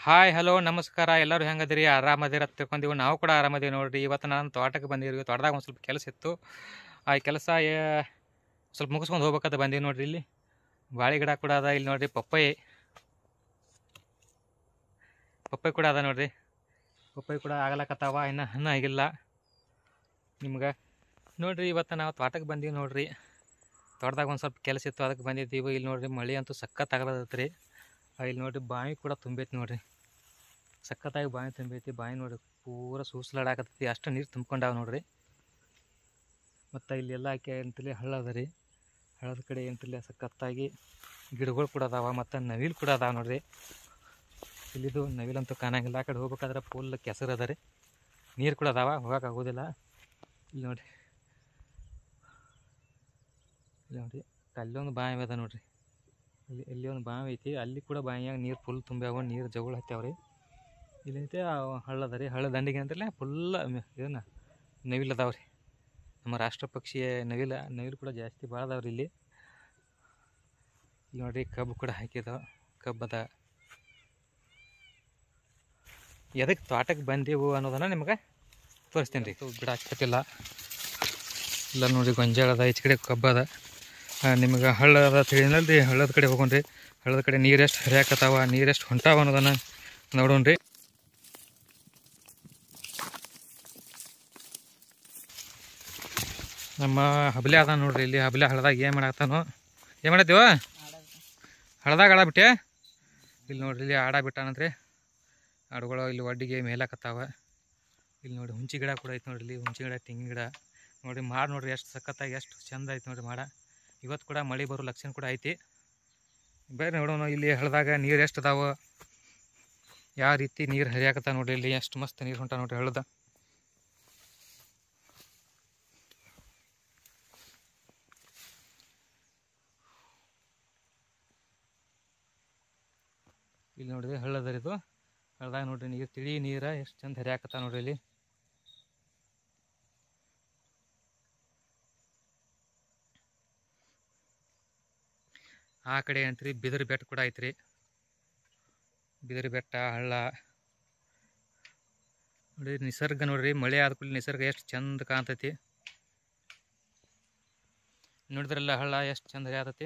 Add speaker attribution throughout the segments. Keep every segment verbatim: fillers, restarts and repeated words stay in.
Speaker 1: Hi hello ನಮಸ್ಕಾರ ಎಲ್ಲರೂ ಹೆಂಗದಿರಿ ಆರಾಮದಿರ ತಿಳ್ಕೊಂಡೀವಿ ನಾವು ಕೂಡ ಆರಾಮದೀವಿ ನೋಡ್ರಿ. ಇವತ್ತು ನಾನು ತೋಟಕ್ಕೆ ಬಂದಿರಿ. ತೋಟದಾಗ ಒಂದು ಸ್ವಲ್ಪ ಕೆಲಸ ಇತ್ತು. ಆ ಕೆಲಸ ಸ್ವಲ್ಪ ಮುಗಿಸ್ಕೊಂಡು ಹೋಗ್ಬೇಕಂತ ಬಂದೀವಿ ನೋಡ್ರಿ. ಇಲ್ಲಿ ಬಾಳೆ ಗಿಡ ಕೂಡ ಅದ. ಇಲ್ಲಿ ನೋಡ್ರಿ ಪಪ್ಪಾಯಿ ಪಪ್ಪಾಯಿ ಕೂಡ ಅದ ನೋಡ್ರಿ. ಪಪ್ಪಾಯಿ ಕೂಡ ಆಗಲಕತ್ತಾವ, ಇನ್ನು ಹಣ್ಣು ಆಗಿಲ್ಲ ನಿಮ್ಗೆ ನೋಡ್ರಿ. ಇವತ್ತು ನಾವು ತೋಟಕ್ಕೆ ಬಂದೀವಿ ನೋಡ್ರಿ. ತೋಟದಾಗ ಒಂದು ಸ್ವಲ್ಪ ಕೆಲಸ ಇತ್ತು, ಅದಕ್ಕೆ ಬಂದಿದ್ದೀವಿ. ಇಲ್ಲಿ ನೋಡ್ರಿ ಮಳೆ ಅಂತೂ ಸಖತ್ ಆಗಲತ್ತೈತ್ರಿ. ಇಲ್ಲಿ ನೋಡ್ರಿ ಬಾವಿ ಕೂಡ ತುಂಬೈತಿ ನೋಡ್ರಿ. ಸಖತ್ತಾಗಿ ಬಾವಿ ತುಂಬೈತಿ. ಬಾವಿ ನೋಡ್ರಿ ಪೂರ ಸೂಸಲಾಡಾಕತ್ತೈತಿ, ಅಷ್ಟು ನೀರು ತುಂಬ್ಕೊಂಡಾವ ನೋಡ್ರಿ. ಮತ್ತು ಇಲ್ಲೆಲ್ಲ ಆಕೆ ಅಂತಲೇ ಹಳ್ಳ ಅದ ರೀ. ಹಳ್ಳದ ಕಡೆ ಅಂತಲೇ ಸಖತ್ತಾಗಿ ಗಿಡಗಳು ಕೂಡ ಅದಾವ, ಮತ್ತು ನವಿಲು ಕೂಡ ಅದಾವ ನೋಡ್ರಿ. ಇಲ್ಲಿದು ನವಿಲಂತೂ ಕಾಣಂಗಿಲ್ಲ. ಆ ಕಡೆ ಹೋಗ್ಬೇಕಾದ್ರೆ ಫುಲ್ ಕೆಸರು ಅದ ರೀ. ನೀರು ಕೂಡ ಅದಾವ, ಹೋಗಕ್ಕೆ ಆಗೋದಿಲ್ಲ. ಇಲ್ಲಿ ನೋಡ್ರಿ, ಇಲ್ಲಿ ನೋಡ್ರಿ ಅಲ್ಲೊಂದು ಬಾವಿ ಅದ ನೋಡ್ರಿ. ಇಲ್ಲಿ ಇಲ್ಲಿ ಒಂದು ಬಾವಿ ಐತಿ, ಅಲ್ಲಿ ಕೂಡ ಬಾವಿಯಾಗ ನೀರು ಫುಲ್ ತುಂಬ್ಯಾವ, ನೀರು ಜಗಳ ಹತ್ಯಾವ್ರಿ. ಇಲ್ಲೈತೆ ಹಳ್ಳ ಅದ ರೀ. ಹಳ್ಳ ದಂಡಿಗೆ ಅಂತಲೇ ಫುಲ್ ಇದನ್ನ ನವಿಲು ಅದಾವ ರೀ. ನಮ್ಮ ರಾಷ್ಟ್ರ ಪಕ್ಷಿ ನವಿಲ ನವಿಲು ಕೂಡ ಜಾಸ್ತಿ ಭಾಳ ಅದಾವ್ರಿ ಇಲ್ಲಿ. ಇಲ್ಲಿ ನೋಡ್ರಿ ಕಬ್ಬು ಕೂಡ ಹಾಕಿದಾವ, ಕಬ್ಬು ಅದ. ಎದಕ್ಕೆ ತೋಟಕ್ಕೆ ಬಂದೆವು ಅನ್ನೋದನ್ನ ನಿಮ್ಗೆ ತೋರಿಸ್ತೀನಿ ರೀ. ಗಿಡ ಹಾಕತ್ತಿಲ್ಲ ಇಲ್ಲ ನೋಡ್ರಿ, ಗೊಂಜಾಳ ಅದ, ಈಚೆ ಕಡೆ ಕಬ್ಬು ಅದ. ನಿಮ್ಗೆ ಹಳ್ಳ ಅದ ತಿಳಿನಲ್ರಿ. ಹಳ್ಳದ ಕಡೆ ಹೋಗೋಣ್ರಿ. ಹಳ್ಳದ ಕಡೆ ನೀರೆಷ್ಟು ಹರಿಯಾಕತ್ತಾವ, ನೀರೆಷ್ಟು ಹೊಂಟಾವ ಅನ್ನೋದನ್ನು ನೋಡೋಣ್ರಿ. ನಮ್ಮ ಹಬ್ಲೆ ಅದ ನೋಡ್ರಿ. ಇಲ್ಲಿ ಹಬ್ಲೆ ಹಳ್ಳದಾಗ ಏನು ಮಾಡಾಕ್ತಾನೋ, ಏನು ಮಾಡತ್ತೀವ ಹಳ್ಳದಾಗ ಆಡ ಬಿಟ್ಟೆ. ಇಲ್ಲಿ ನೋಡ್ರಿ ಇಲ್ಲಿ ಆಡ ಬಿಟ್ಟಾನಂತ್ರಿ. ಆಡುಗಳು ಇಲ್ಲಿ ಒಡ್ಡಿಗೆ ಮೇಲಾಕತ್ತಾವ. ಇಲ್ಲಿ ನೋಡಿ ಹುಂಚಿ ಗಿಡ ಕೂಡ ಐತೆ ನೋಡ್ರಿ. ಇಲ್ಲಿ ಹುಂಚಿ ಗಿಡ, ತೆಂಗಿನ ಗಿಡ ನೋಡ್ರಿ. ಮಾಡ ನೋಡ್ರಿ ಎಷ್ಟು ಸಖತ್ತಾಗಿ ಎಷ್ಟು ಚಂದ ಐತೆ ನೋಡ್ರಿ ಮಾಡ. ಇವತ್ತು ಕೂಡ ಮಳೆ ಬರೋ ಲಕ್ಷಣ ಕೂಡ ಐತಿ. ಬೇರೆ ನೋಡೋಣ ಇಲ್ಲಿ ಹಳ್ಳದಾಗ ನೀರು ಎಷ್ಟು ಅದಾವ, ಯಾವ ರೀತಿ ನೀರು ಹರಿಯಾಕತ್ತ ನೋಡ್ರಿ. ಇಲ್ಲಿ ಎಷ್ಟು ಮಸ್ತ್ ನೀರು ಹೊಂಟ ನೋಡ್ರಿ ಹಳ್ಳದ. ಇಲ್ಲಿ ನೋಡ್ರಿ ಹಳ್ಳದ ಇದು. ಹಳ್ಳದಾಗ ನೋಡ್ರಿ ನೀರು ತಿಳಿ ನೀರ ಎಷ್ಟು ಚಂದ ಹರಿಯಾಕತ್ತ ನೋಡ್ರಿ. ಇಲ್ಲಿ ಆ ಕಡೆ ಅಂತ್ರಿ ಬಿದಿರು ಬೆಟ್ಟ ಕೂಡ ಐತ್ರಿ. ಬಿದಿರು ಬೆಟ್ಟ, ಹಳ್ಳ ನೋಡ್ರಿ. ನಿಸರ್ಗ ನೋಡ್ರಿ, ಮಳೆ ಆದ ಕೂಡಲೇ ನಿಸರ್ಗ ಎಷ್ಟು ಚಂದ ಕಾಣ್ತೈತಿ ನೋಡಿದ್ರಲ್ಲ. ಹಳ್ಳ ಎಷ್ಟು ಚಂದ ಹರಿಯಾತೈತಿ.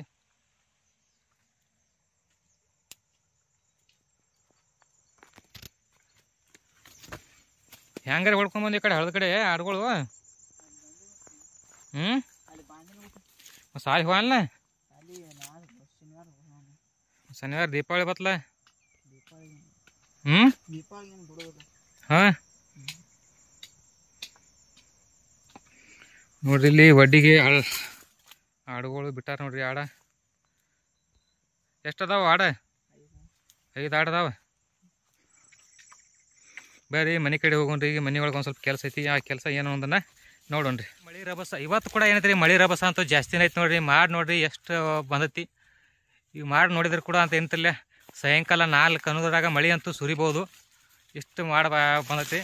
Speaker 1: ಹೆಂಗಾರ ಹೊಡ್ಕೊಂಬಂದು ಈ ಕಡೆ ಹಳ್ಳದ ಕಡೆ ಆಡುಗಳು. ಹ್ಞೂ ಸಾಲಿ ಹೋಗಲ್ಲ. ಶನಿವಾರ ದೀಪಾವಳಿ ಬತ್ತಲ. ಹ್ಞೂ ಹಾಂ ನೋಡ್ರಿ ಇಲ್ಲಿ ವಡ್ಡಿಗೆ ಹಳ್ ಆಡುಗಳು ಬಿಟ್ಟಾರ ನೋಡ್ರಿ. ಆಡ ಎಷ್ಟು ಅದಾವ ಆಡ? ಐದು ಆಡ ಅದಾವ. ಬರ್ರಿ ಮನೆ ಕಡೆ ಹೋಗೋಣ್ರಿ. ಈಗ ಮನೆ ಒಳಗೆ ಒಂದು ಸ್ವಲ್ಪ ಕೆಲಸ ಐತಿ. ಆ ಕೆಲಸ ಏನು ಅಂದನ್ನ ನೋಡೋಣ್ರಿ. ಮಳೆ ರಭಸ ಇವತ್ತು ಕೂಡ ಏನೈತಿ ರೀ, ಮಳೆ ರಭಸ ಅಂತೂ ಜಾಸ್ತಿನೇ ಐತಿ ನೋಡ್ರಿ. ಮಾಡಿ ನೋಡ್ರಿ ಎಷ್ಟು ಬಂದೈತಿ. ಈಗ ಮಾಡಿ ನೋಡಿದ್ರೆ ಕೂಡ ಅಂತ ಎಂತಲ್ಲ ಸಾಯಂಕಾಲ ನಾಲ್ಕು ಅನ್ನೋದ್ರಾಗ ಮಳೆ ಅಂತೂ ಸುರಿಬೋದು. ಇಷ್ಟು ಮಾಡಿ ಬಂದೈತಿ.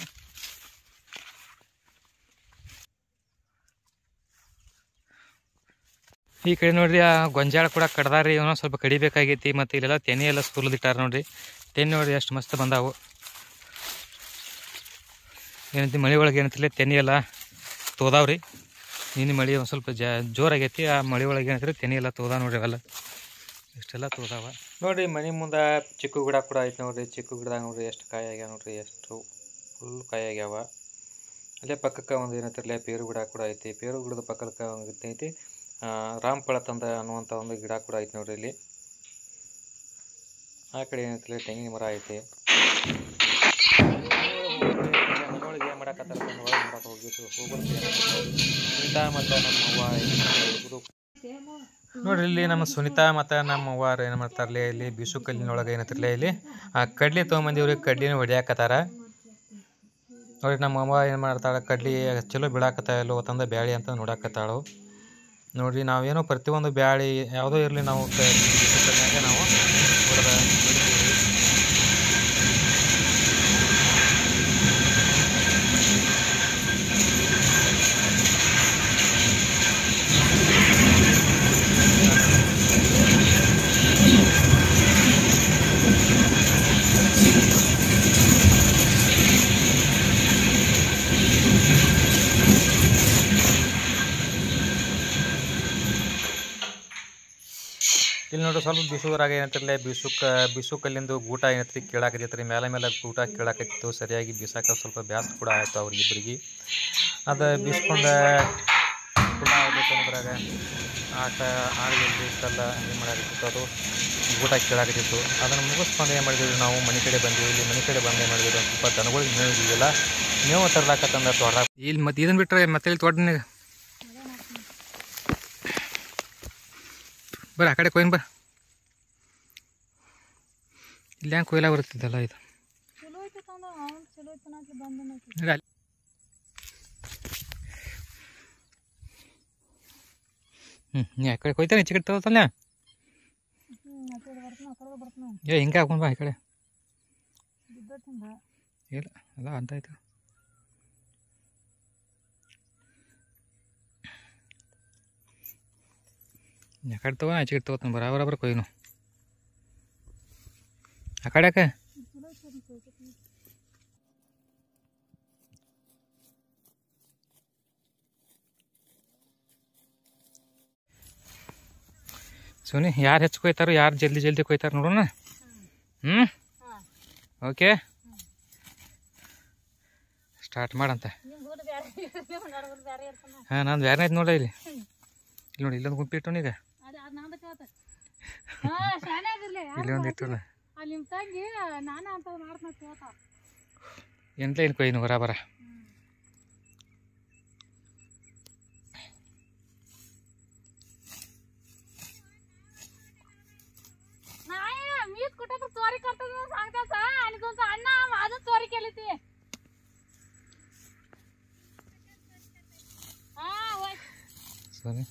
Speaker 1: ಈ ಕಡೆ ನೋಡ್ರಿ ಆ ಗೊಂಜಾಳ ಕೂಡ ಕಡ್ದಾರಿ. ಇವನು ಸ್ವಲ್ಪ ಕಡಿಬೇಕಾಗೈತಿ. ಮತ್ತು ಇಲ್ಲೆಲ್ಲ ತೆನೆ ಎಲ್ಲ ಸುಲಿದಿಟ್ಟಾರ ನೋಡ್ರಿ. ತೆನೆ ನೋಡ್ರಿ ಎಷ್ಟು ಮಸ್ತ್ ಬಂದಾವು. ಏನೈತಿ ಮಳೆ ಒಳಗೆ ಏನೈತಿಲ್ಲ ತೆನೆ ಎಲ್ಲ ತೋದಾವ್ರಿ. ನಿನ್ನೆ ಮಳೆ ಒಂದು ಸ್ವಲ್ಪ ಜಾ ಜೋರಾಗೈತಿ. ಆ ಮಳೆ ಒಳಗೆ ಏನೈತಿ ತೆನೆ ಎಲ್ಲ ತೋದಾವ ನೋಡ್ರಿ. ಅವೆಲ್ಲ ಇಷ್ಟೆಲ್ಲ ತೋದಾವ ನೋಡ್ರಿ. ಮನೆ ಮುಂದೆ ಚಿಕ್ಕು ಗಿಡ ಕೂಡ ಐತೆ ನೋಡ್ರಿ. ಚಿಕ್ಕು ಗಿಡದಾಗ ನೋಡ್ರಿ ಎಷ್ಟು ಕಾಯಿ ಆಗ್ಯಾವ ನೋಡ್ರಿ. ಎಷ್ಟು ಫುಲ್ ಕಾಯಿ ಆಗ್ಯಾವ. ಅಲ್ಲೇ ಪಕ್ಕಕ್ಕೆ ಒಂದು ಏನೈತಿರಲ್ಲ ಪೇರು ಗಿಡ ಕೂಡ ಐತಿ. ಪೇರು ಗಿಡದ ಪಕ್ಕಕ್ಕೆ ಒಂದು ಐತಿ ರಾಮಫಲ ತಂದ ಅನ್ನುವಂಥ ಒಂದು ಗಿಡ ಕೂಡ ಐತಿ ನೋಡ್ರಿ. ಇಲ್ಲಿ ಆ ಕಡೆ ಏನೈತಿಲ್ಲ ತೆಂಗಿನ ಮರ ಐತಿ. ಮನೆಯೊಳಗೆ ಏನು ಮಾಡಕತ್ತಾರ ಒಳಗೆ ಮಾಡಕ್ಕೆ ಹೋಗಿದ್ದು ಹೋಗೋದು ಸುನೀತಾ ಮತ್ತು ನಮ್ಮ ಅವ್ವ ನೋಡ್ರಿ. ಇಲ್ಲಿ ನಮ್ಮ ಸುನೀತಾ ಮತ್ತು ನಮ್ಮ ಅವ್ವಾರು ಏನು ಮಾಡ್ತಾರಲ್ಲ ಇಲ್ಲಿ ಬಿಸು ಕಲ್ಲಿನೊಳಗೆ ಏನತ್ತಿರಲ್ಲ ಇಲ್ಲಿ ಆ ಕಡ್ಲಿ ತೊಗೊಂಬಂದಿವ್ರಿ. ಕಡ್ಲಿನ ಹೊಡಿಯಾಕತ್ತಾರ ನೋಡ್ರಿ. ನಮ್ಮ ಅವ್ವ ಏನು ಮಾಡ್ತಾಳೆ, ಕಡ್ಲಿ ಚಲೋ ಬಿಡಾಕತ್ತ ಇಲ್ಲೋ ತಂದ ಬ್ಯಾಳಿ ಅಂತ ನೋಡಾಕತ್ತಾಳು ನೋಡ್ರಿ. ನಾವೇನೋ ಪ್ರತಿಯೊಂದು ಬ್ಯಾಳಿ ಯಾವುದೋ ಇರಲಿ ನಾವು ಕಲ್ಲಿನಾಗೆ ನಾವು ಹೊಡೆದ ಹೊಡಿತೀವಿ. ಸ್ವಲ್ಪ ಬಿಸುದ್ರಾಗ ಏನಂತಿರಲ್ಲ ಬಿಸುಕ ಬಿಸು ಕಲ್ಲಿಂದು ಊಟ ಏನೈತ್ರಿ ಕೇಳಾಕತ್ತೈತೆ ರೀ ಮೇಲೆ ಮೇಲೆ ಊಟ ಕೇಳಾಕತ್ತಿತ್ತು ಸರಿಯಾಗಿ ಬಿಸಾಕ ಸ್ವಲ್ಪ ಬ್ಯಾಸ್ರ ಕೂಡ ಆಯಿತು ಅವ್ರಿಗಿಬ್ಬರಿಗೆ ಅದು ಬಿಸ್ಕೊಂಡು ಕೂಡ ಆಗ್ಬೇಕಂದ್ರಾಗ ಆಟ ಆಗಲಿಲ್ಲ ಇಷ್ಟೆಲ್ಲ ಏನು ಮಾಡಾಕತ್ತಿತ್ತು ಅದು ಊಟ ಕೇಳಾಕತ್ತಿತ್ತು ಅದನ್ನು ಮುಗಿಸ್ಕೊಂಡು ಏನು ಮಾಡಿದ್ವಿ ನಾವು ಮನೆ ಕಡೆ ಬಂದೀವಿ ಇಲ್ಲಿ ಮನೆ ಕಡೆ ಬಂದು ಏನು ಮಾಡಿದ್ವಿ ಒಂದು ಸ್ವಲ್ಪ ದನಗಳಿಗೆ ಮೇವು ಇದ್ದಿಲ್ಲ ಮೇವು ತರ್ಲಾಕತ್ತಂದ ತೋಟ ಇಲ್ಲಿ ಮತ್ತೆ ಇದನ್ನು ಬಿಟ್ಟರೆ ಮತ್ತೆ ಇಲ್ಲಿ ತೋಟನಾಗ ಬರ್ರಿ ಆ ಕಡೆ ಕೊಯ್ನು ಬರ್ ಇಲ್ಲಿ ಹ್ಯಾಂಗೆ ಕೊಯ್ಲ ಬರುತ್ತಿದ್ದಲ್ಲ ಇದು ಹ್ಞೂ ನೀ ಆ ಕಡೆ ಕೊಯ್ತಾನೆ ಈಚೆ ಕಡೆ ತಗೋತಲ್ಲ ಏ ಹಿಂಗೆ ಹಾಕೊಂಡು ಬಾ ಈ ಕಡೆ ಇಲ್ಲ ಅಲ್ಲ ಅಂತ ಆಯ್ತು ಆ ಕಡೆ ತಗೋ ಆಚೆ ಕಡೆ ತಗೋತಾನೆ ಬರಾಬರ ಬರ ಕೊಯ್ನು ಆ ಕಡೆ ಯಾಕೆ ಸುನಿ ಯಾರು ಹೆಚ್ಚು ಕೊಯ್ತಾರೋ ಯಾರು ಜಲ್ದಿ ಜಲ್ದಿ ಕೊಯ್ತಾರ ನೋಡೋಣ ಹ್ಞೂ ಓಕೆ ಸ್ಟಾರ್ಟ್ ಮಾಡಂತ ಹಾಂ ನಂದು ಬೇರೆ ಐತೆ ನೋಡ ಇಲ್ಲಿ ಇಲ್ಲಿ ನೋಡಿ ಇಲ್ಲೊಂದು ಗುಂಪಿ ಇಟ್ಟು ಈಗ ಇಲ್ಲಿ ಒಂದು ಇಟ್ಟಲ್ಲ ಎಂತ ಏನು ಕೊಯ್ನು ಬರಾಬರ सोनी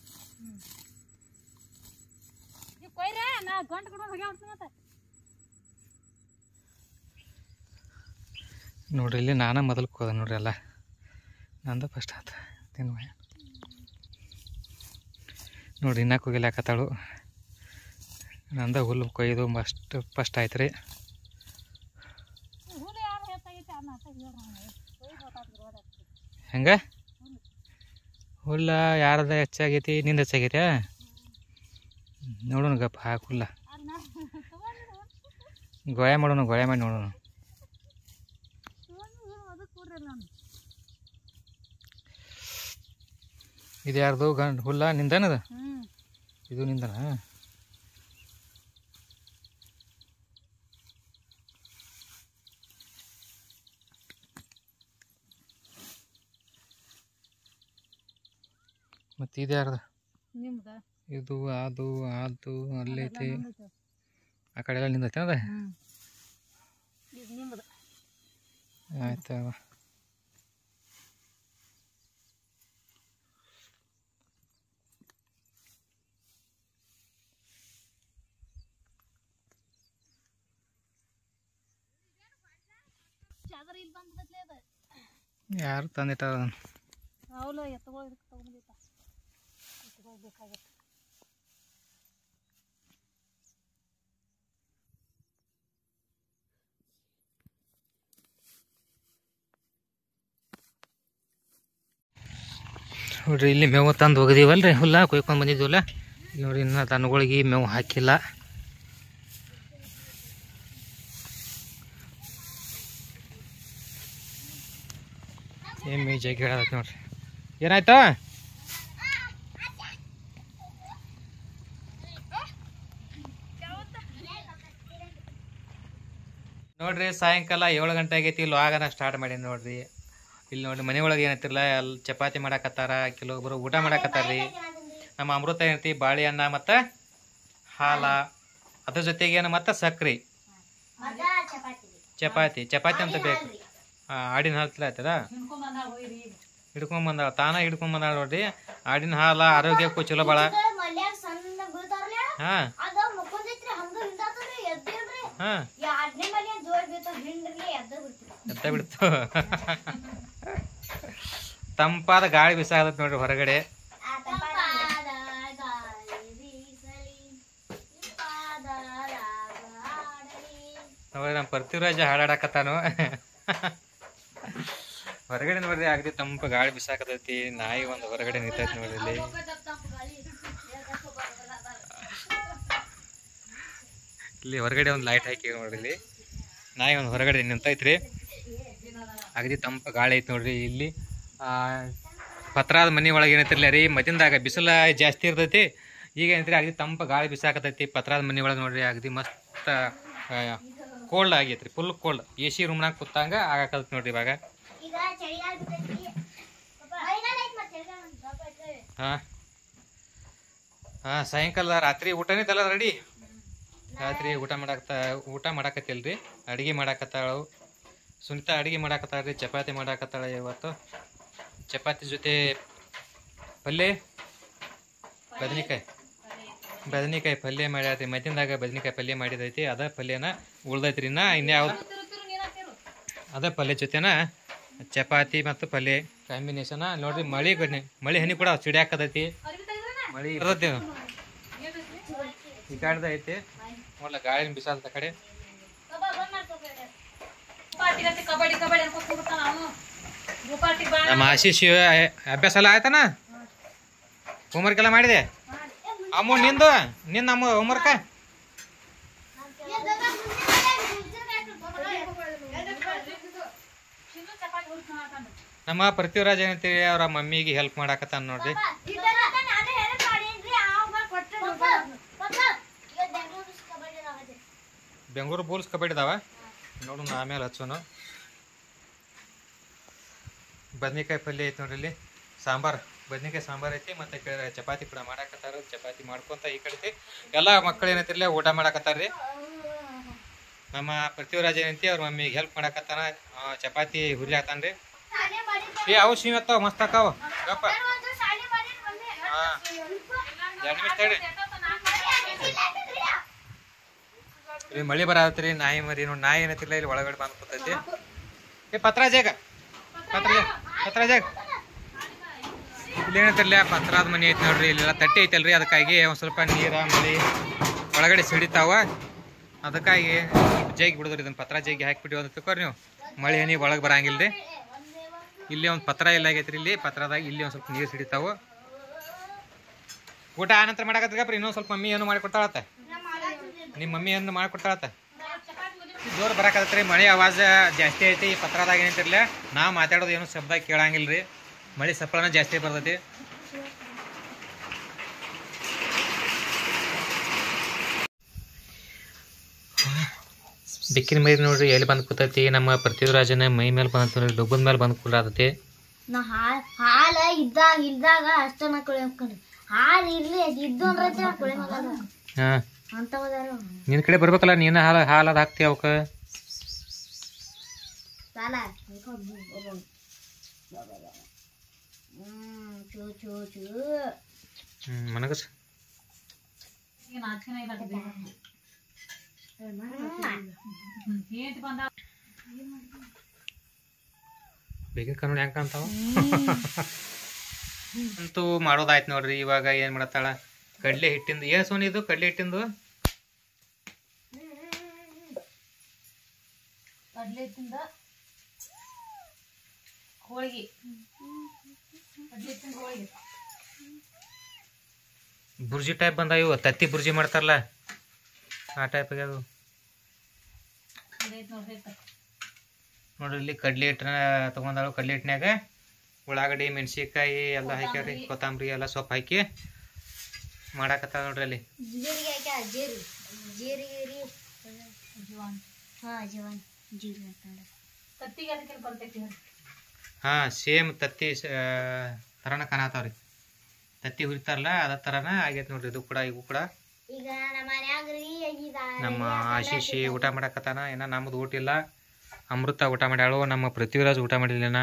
Speaker 1: ನೋಡ್ರಿ ಇಲ್ಲಿ ನಾನು ಮೊದಲು ಹೋದ ನೋಡ್ರಿ ಎಲ್ಲ ನಂದು ಫಸ್ಟ್ ಆತ ತಿನ್ನುವ ನೋಡ್ರಿ ಇನ್ನೂ ಕೊಯ್ಲಾಕತ್ತಾಳು ನಂದ ಹುಲ್ಲು ಕೊಯ್ದು ಫಸ್ಟ್ ಫಸ್ಟ್ ಆಯ್ತು ರೀ ಹೆಂಗೆ ಹುಲ್ಲ ಯಾರದ ಹೆಚ್ಚಾಗೈತಿ ನಿಂದ ಹೆಚ್ಚಾಗೈತೆ ನೋಡೋಣ ಗಪ್ಪ ಹಾಕಿ ಹುಲ್ಲ ಗೋಯ ಮಾಡೋಣ ಗೋಯ ಮಾಡಿ ನೋಡೋಣ ಇದು ಯಾರ್ದು ಗಂಡು ಹುಲ್ಲ ನಿಂದನದ ಇದು ನಿಂದನ ಮತ್ತೆ ಇದು ಯಾರ್ದ ಇದು ಅದು ಅದು ಅಲ್ಲೈತಿ ಆ ಕಡೆ ಎಲ್ಲ ನಿಂದೈತೆ ಅದ ಆಯ್ತು ಯಾರು ತಂದಿಟ್ಟಾರ ನೋಡ್ರಿ ಇಲ್ಲಿ ಮೇವು ತಂದು ಹೋಗಿದೀವಲ್ರಿ ಹುಲ್ಲ ಕೊಯ್ಕೊಂಡು ಬಂದಿದ್ದೀವಲ್ಲ ನೋಡ್ರಿ ಇನ್ನು ದನಗಳಿಗೆ ಮೇವು ಹಾಕಿಲ್ಲ ಏನು ಮೇ ಜಗ್ಗಿ ಹೇಳತ್ತೆ ನೋಡ್ರಿ ಏನಾಯ್ತು ನೋಡ್ರಿ ಸಾಯಂಕಾಲ ಏಳು ಗಂಟೆ ಆಗೈತಿ ಇಲ್ಲಿ ಆಗನ ಸ್ಟಾರ್ಟ್ ಮಾಡಿ ನೋಡ್ರಿ ಇಲ್ಲಿ ನೋಡ್ರಿ ಮನೆ ಒಳಗೆ ಏನೈತಿರಲ್ಲ ಅಲ್ಲಿ ಚಪಾತಿ ಮಾಡಾಕತ್ತಾರ ಕೆಲವೊಬ್ರು ಊಟ ಮಾಡಾಕತ್ತಾರ್ರಿ ನಮ್ಮ ಅಮೃತ ಏನೈತಿ ಬಾಳೆಹಣ್ಣ ಮತ್ತು ಹಾಲ ಅದ್ರ ಜೊತೆಗೆ ಏನು ಮತ್ತು ಸಕ್ರೆ ಚಪಾತಿ ಚಪಾತಿ ಅಂತ ಬೇಕು ಆಡಿನ ಹಾಲು ಆಯ್ತದ ಹಿಡ್ಕೊಂಡ್ ಬಂದಾಳ ತಾನ ಹಿಡ್ಕೊಂಡ್ ಬಂದಾಳ ನೋಡ್ರಿ ಆಡಿನ ಹಾಲ ಆರೋಗ್ಯಕ್ಕೂ ಚಲೋ ಭಾಳ ಹಾ ಹಾ ಎದ್ದ ಬಿಡ್ತು ತಂಪಾದ ಗಾಳಿ ಬಿಸಾಕತ್ ನೋಡ್ರಿ ಹೊರಗಡೆ ನೋಡ್ರಿ ನಮ್ಮ ಪೃಥ್ವಿರಾಜ ಹಾಡಾಡಕತ್ತಾನು ಹೊರಗಡೆ ನೋಡ್ರಿ ಆಗದೆ ತಂಪ ಗಾಳಿ ಬಿಸಾಕತೈತಿ ನಾಯಿ ಒಂದು ಹೊರಗಡೆ ನಿಂತೈತಿ ನೋಡ್ರಿ ಇಲ್ಲಿ ಇಲ್ಲಿ ಹೊರಗಡೆ ಒಂದು ಲೈಟ್ ಹಾಕಿ ನೋಡ್ರಿ. ಇಲ್ಲಿ ನಾಯಿ ಒಂದು ಹೊರಗಡೆ ನಿಂತೈತ್ರಿ. ಅಗದಿ ತಂಪ ಗಾಳಿ ಐತಿ ನೋಡ್ರಿ. ಇಲ್ಲಿ ಪತ್ರಾದ ಮನೆ ಒಳಗೆ ಏನೈತಿರ್ಲ ರೀ, ಮದಿಂದಾಗ ಬಿಸಿಲು ಜಾಸ್ತಿ ಇರ್ತೈತಿ. ಈಗ ಏನೈತ್ರಿ ಅಗದಿ ತಂಪ ಗಾಳಿ ಬಿಸಾಕತೈತಿ ಪತ್ರಾದ ಮನೆ ಒಳಗೆ ನೋಡ್ರಿ. ಅಗದಿ ಮಸ್ತ್ ಕೋಲ್ಡ್ ಆಗೈತ್ರಿ, ಫುಲ್ ಕೋಲ್ಡ್. ಎ ಸಿ ರೂಮ್ನಾಗ ಕೂತಂಗ ಆಗಾಕತೈತಿ ನೋಡ್ರಿ ಇವಾಗ. ಹಾಂ ಹಾಂ ಸಾಯಂಕಾಲ ರಾತ್ರಿ ಊಟನೇ ತಲ್ಲ ರೆಡಿ. ರಾತ್ರಿ ಊಟ ಮಾಡಾಕತ್ತ ಊಟ ಮಾಡಾಕತ್ತಿಲ್ರಿ, ಅಡುಗೆ ಮಾಡಾಕತ್ತಾಳು ಸುನಿತಾ. ಅಡುಗೆ ಮಾಡಾಕತ್ತಾಳ್ರಿ, ಚಪಾತಿ ಮಾಡಾಕತ್ತಾಳ ಇವತ್ತು. ಚಪಾತಿ ಜೊತೆ ಪಲ್ಯ, ಬದನೆಕಾಯಿ ಬದನೆಕಾಯಿ ಪಲ್ಯ ಮಾಡ್ಯಾತಿ. ಮಧ್ಯಾಹ್ನದಾಗ ಬದನೆಕಾಯಿ ಪಲ್ಯ ಮಾಡಿದೈತಿ. ಅದ ಪಲ್ಯನ ಉಳ್ದೈತ್ರಿ. ಇನ್ನ ಇನ್ಯಾವ್ದು ಅದ ಪಲ್ಯ ಜೊತೆನ ಚಪಾತಿ ಮತ್ತು ಪಲ್ಯ ಕಾಂಬಿನೇಷನ್ ನೋಡ್ರಿ. ಮಳಿ ಗಡ್ನೆ ಮಳಿ ಹನಿ ಕೂಡ ಸಿಡಿಯಾಕತೈತಿ. ಮಳಿ ಇರ್ತೈತಿ, ಈ ಕಾಡ್ದ ಐತಿ ನೋಡ್ಲ. ಗಾಳಿನ ಬಿಸಾಲ್ತ ಕಡೆ. ನಮ್ಮ ಆಶೀಶ್ ಅಭ್ಯಾಸ ಎಲ್ಲ ಆಯ್ತಾನ? ಹೋಮ್ವರ್ಕ್ ಎಲ್ಲ ಮಾಡಿದೆ? ಅಮ್ಮ ನಿಂದು ನಿನ್ನ ಅಮ್ಮ ಹೋಮ್ವರ್ಕ? ನಮ್ಮ ಪೃಥ್ವಿರಾಜ್ ಏನಂತೀವಿ ಅವ್ರ ಮಮ್ಮಿಗೆ ಹೆಲ್ಪ್ ಮಾಡಾಕತ್ತಾನ ನೋಡ್ರಿ. ಬೆಂಗಳೂರು ಬೂಲ್ಸ್ ಕಬಡ್ಡಿ ಇದಾವ ನೋಡು, ಆಮೇಲೆ ಹಚ್ಚೋನು. ಬದ್ನಿಕಾಯಿ ಪಲ್ಯ ಐತಿ ನೋಡ್ರಿ. ಇಲ್ಲಿ ಸಾಂಬಾರ್, ಬದ್ನಿಕಾಯಿ ಸಾಂಬಾರ್ ಐತಿ. ಮತ್ತೆ ಚಪಾತಿ ಕೂಡ ಮಾಡಾಕತ್ತಾರ. ಚಪಾತಿ ಮಾಡ್ಕೊಂತ ಈ ಕಡೆ ಎಲ್ಲ ಮಕ್ಕಳು ಏನೈತಿರ್ಲಿ ಊಟ ಮಾಡಾಕತ್ತಾರ್ರಿ. ನಮ್ಮ ಪೃಥ್ವಿರಾಜ್ ಏನೈತಿ ಅವ್ರ ಮಮ್ಮಿಗೆ ಹೆಲ್ಪ್ ಮಾಡಾಕತ್ತಾನ. ಚಪಾತಿ ಹುರಿ ಹಾಕ್ತಾನ್ರಿ. ಏ ಅವು ಶಿವತ್ತ ಮಸ್ತ್ ಹಾಕಾವ ಗಪ್ಪ. ಹಾಂ ಎರಡು ನಿಮಿಷ ತಡ್ರಿ. ಇಲ್ಲಿ ಮಳಿ ಬರತ್ರಿ. ನಾಯಿ ಮರಿ ನೋಡಿ, ನಾಯಿ ಏನೈತಿಲ್ಲ ಇಲ್ಲಿ ಒಳಗಡೆ ಬಂದು ಕೂತೈತಿ. ಏ ಪತ್ರಾಜಾಗ ಪತ್ರ ಪತ್ರಾಜಾಗ ಇಲ್ಲಿ ಏನೈತಿರ್ಲಿ ಪತ್ರಾದ ಮನೆ ಐತಿ ನೋಡ್ರಿ. ಇಲ್ಲೆಲ್ಲ ತಟ್ಟಿ ಐತಲ್ರಿ, ಅದಕ್ಕಾಗಿ ಒಂದು ಸ್ವಲ್ಪ ನೀರ ಮಳಿ ಒಳಗಡೆ ಸಿಡಿತಾವ. ಅದಕ್ಕಾಗಿ ಸ್ವಲ್ಪ ಜೈಗಿ ಬಿಡೋದ್ರಿ. ಇದನ್ನ ಪತ್ರ ಜೈಗಿ ಹಾಕಿಬಿಟ್ಟು ಅಂತ ತಿಳ್ಕೊರಿ ನೀವು. ಮಳೆ ಹನಿ ಒಳಗೆ ಬರಂಗಿಲ್ರಿ. ಇಲ್ಲಿ ಒಂದು ಪತ್ರ ಇಲ್ಲ ಆಗೈತ್ರಿ. ಇಲ್ಲಿ ಪತ್ರದಾಗ ಇಲ್ಲಿ ಒಂದು ಸ್ವಲ್ಪ ನೀರು ಸಿಡಿತಾವ. ಊಟ ಆನಂತರ ಮಾಡಾಕತ್ರಿಗಪ್ರಿ. ಇನ್ನೊಂದು ಸ್ವಲ್ಪ ಮಮ್ಮಿ ಏನು ಮಾಡಿಕೊಡ್ತಾಳತ್ತ? ನಿಮ್ಮ ಮಮ್ಮಿ ಏನು ಮಾಡಿಕೊಡ್ತಾಳತ್ತ? ಜೋರು ಬರಾಕತ್ರಿ. ಮಳೆ ಆವಾಜ ಜಾಸ್ತಿ ಐತಿ ಈ ಪತ್ರದಾಗ ಏನಂತಿರ್ಲ. ನಾ ಮಾತಾಡೋದು ಏನು ಶಬ್ದ ಕೇಳಂಗಿಲ್ರಿ. ಮಳೆ ಸಪ್ಪಳನ ಜಾಸ್ತಿ ಬರ್ತೈತಿ. ಬಿಕ್ಕಿನ ಮೈ ನೋಡ್ರಿ ಎಲ್ಲಿ ಬಂದ್ ಕೂತೈತಿ. ನಮ್ಮ ಪೃಥ್ವಿರಾಜನ ಮೈ ಮೇಲೆ ಬಂದ ನೋಡ್ರಿ, ಡೊಬ್ಬದ ಮೇಲೆ ಬಂದ್ ಕೂಡತೈತಿ.
Speaker 2: ನಾ ಹಾಲ ಇದ್ದಾಗ ಇಲ್ದಾಗ ಅಷ್ಟ ನಾ ಕುಳಿ ಹಾಕೊಂಡ್ರಿ. ಹಾಲು ಇರ್ಲಿ ಇದ್ದು ಅಂದ್ರೆ ಕುಳಿ ಹಾಕೋದು.
Speaker 1: ಹಾ
Speaker 2: ಅಂತವದಾರ
Speaker 1: ನಿನ್ ಕಡೆ ಬರ್ಬೇಕಲ್ಲ, ನೀನ ಹಾಲ ಹಾಲು ಅದು ಹಾಕ್ತಿ ಅವಕ್ಕ.
Speaker 2: ಸಾಲ ಹ್ಮ್ ಚೂ ಚೂ ಚೂ
Speaker 1: ಹ್ಮ್ ಮನಗಸ್ ಬೇಗ ಕನ್ನಡ ಹೆಂಗ ಕಾಣ್ತಾವ ಅಂತೂ ಮಾಡೋದಾಯ್ತು ನೋಡ್ರಿ. ಇವಾಗ ಏನ್ ಮಾಡತ್ತಾಳ, ಕಡ್ಲೆ ಹಿಟ್ಟಿಂದು ಏನ್ ಸೋನಿ ಇದು ಕಡ್ಲೆ ಹಿಟ್ಟಿಂದು
Speaker 2: ಕಡ್ಲೆ ಹಿಟ್ಟಿಂದ ಹೋಳಿಗೆ.
Speaker 1: ಬುರ್ಜಿ ಟೈಪ್ ಬಂದ. ಇವು ತತ್ತಿ ಬುರ್ಜಿ ಮಾಡ್ತಾರಲ್ಲ ಆ ಟೈಪ್ ಅದು ನೋಡ್ರಿ. ಇಲ್ಲಿ ಕಡ್ಲೆ ಹಿಟ್ಟನ ತಗೊಂಡಾಳು. ಕಡ್ಲೆ ಹಿಟ್ಟಿನಾಗ ಉಳ್ಳಾಗಡ್ಡಿ ಮೆಣಸಿನ್ಕಾಯಿ ಎಲ್ಲ ಹಾಕ್ಯಾರಿ, ಕೊತ್ತಂಬರಿ ಎಲ್ಲ ಸೊಪ್ಪು ಹಾಕಿ ಮಾಡಾಕತ್ತಾಳ ನೋಡ್ರಿ. ಅಲ್ಲಿ ಹಾ ಸೇಮ್ ತತ್ತಿ ತರನ ಕಾಣತಾವ್ರಿ. ತತ್ತಿ ಹುರಿತಾರಲ್ಲ ಅದ ತರನ ಆಗೈತಿ ನೋಡ್ರಿ ಇದು ಕೂಡ. ಇವು ಕೂಡ ನಮ್ಮ ಆಶೀಶಿ ಊಟ ಮಾಡಾಕತ್ತಾನ. ಏನ ನಮ್ದು ಊಟ ಇಲ್ಲ. ಅಮೃತ ಊಟ ಮಾಡ್ಯಾಳು. ನಮ್ಮ ಪೃಥ್ವಿರಾಜ್ ಊಟ ಮಾಡಿಲ್ಲ.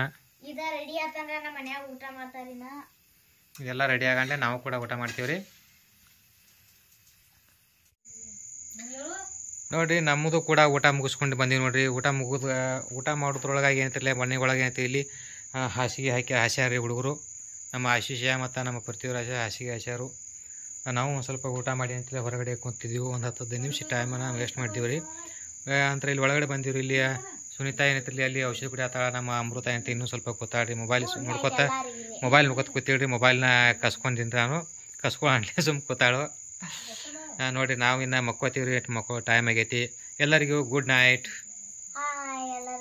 Speaker 1: ಇದೆಲ್ಲ ರೆಡಿ ಆಗಂಡೆ ನಾವು ಕೂಡ ಊಟ ಮಾಡ್ತೀವ್ರಿ ನೋಡ್ರಿ. ನಮ್ಮದು ಕೂಡ ಊಟ ಮುಗಿಸ್ಕೊಂಡು ಬಂದೀವಿ ನೋಡ್ರಿ. ಊಟ ಮುಗಿದ ಊಟ ಮಾಡೋದ್ರೊಳಗಾಗಿ ಏನಂತಿರಲಿ ಮನೆ ಒಳಗೆ ಏನೈತಿ ಇಲ್ಲಿ ಹಾಸಿಗೆ ಹಾಕಿ ಹಾಸ್ಯಾರಿ ಹುಡುಗರು. ನಮ್ಮ ಆಶೀಶ ಮತ್ತು ನಮ್ಮ ಪೃಥ್ವಿರಾಜ ಹಾಸಿಗೆ ಹಾಸ್ಯಾರು. ನಾವು ಒಂದು ಸ್ವಲ್ಪ ಊಟ ಮಾಡಿ ಅಂತೇಳಿ ಹೊರಗಡೆ ಕುಂತಿದ್ದೀವಿ. ಒಂದು ಹತ್ತು ಹದಿನೈದು ನಿಮಿಷ ಟೈಮನ್ನು ವೇಸ್ಟ್ ಮಾಡ್ತೀವಿ ರೀ. ಅಂತ ಇಲ್ಲಿ ಒಳಗಡೆ ಬಂದೀವಿ. ಇಲ್ಲಿ ಸುನಿತಾ ಏನೈತಿರಲಿ ಅಲ್ಲಿ ಔಷಧಿ ಕುಡಿ ಆತಾಳ. ನಮ್ಮ ಅಮೃತ ಏನಂತ ಇನ್ನೂ ಸ್ವಲ್ಪ ಕೂತಾಳ್ರಿ. ಮೊಬೈಲ್ ನೋಡ್ಕೊತ ಮೊಬೈಲ್ ನೋಡ್ಕೊತ ಕೂತೀವ್ರಿ. ಮೊಬೈಲ್ನ ಕಸ್ಕೊಂಡಿನಿ ನಾನು. ಕಸ್ಕೊಂಡು ಅನ್ಲೇ ಸುಮ್ಮ ಕೂತಾಳು. ನೋಡಿರಿ ನಾವು ಇನ್ನು ಮಕ್ಕೋತೀವಿ ರೀ ಮಕ್ಕೋ ಟೈಮ್ ಆಗೈತಿ ಎಲ್ಲರಿಗೂ ಗುಡ್ ನೈಟ್
Speaker 2: ಹಾಯ್ ಎಲ್ಲ